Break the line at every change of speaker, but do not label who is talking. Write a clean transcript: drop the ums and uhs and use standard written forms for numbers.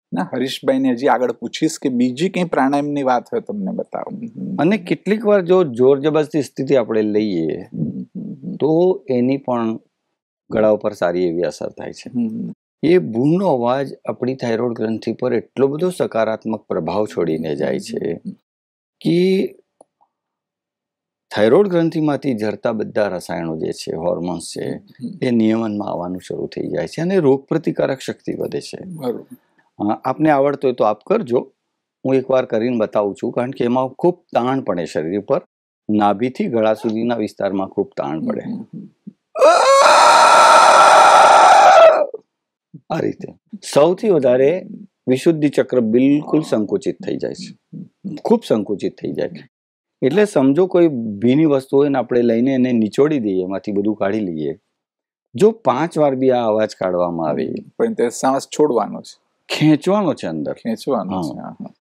ના, હરીશભાઈને હજી આગળ પૂછીશ કે બીજી કઈ પ્રાણાયામની વાત હોય તમને બતાવો.
અને કેટલીક વાર જો જોર જબરદસ્તી સ્થિતિ આપણે લઈએ તો એની પણ ગળા ઉપર સારી એવી અસર થાય છે. એ બૂમનો અવાજ આપણી થાઇરોઇડ ગ્રંથિ પર એટલો બધો સકારાત્મક પ્રભાવ છોડીને જાય છે કે થાઇરોઇડ ગ્રંથિમાંથી ઝરતા બધા રસાયણો જે છે, હોર્મોન્સ છે, એ નિયમનમાં આવવાનું શરૂ થઈ જાય છે અને રોગ પ્રતિકારક શક્તિ વધે છે. આપને આવડતો હોય તો આપ કરજો. હું એકવાર કરીને બતાવું છું, કારણ કે એમાં ખૂબ તાણ પડે શરીર પર. નાભીથી ગળા સુધીના વિસ્તારમાં ખૂબ તાણ પડે. આ રીતે સૌથી વધારે વિશુદ્ધિ ચક્ર બિલકુલ સંકુચિત થઈ જાય છે, ખૂબ સંકુચિત થઈ જાય. એટલે સમજો કોઈ ભીની વસ્તુ હોય ને આપણે લઈને એને નિચોડી દઈએ, એમાંથી બધું કાઢી લઈએ. જો 5 વાર બી આ અવાજ કાઢવામાં આવે,
પણ તે શ્વાસ છોડવાનો છે,
ખેંચવાનો છે અંદર,
ખેંચવાનો છે.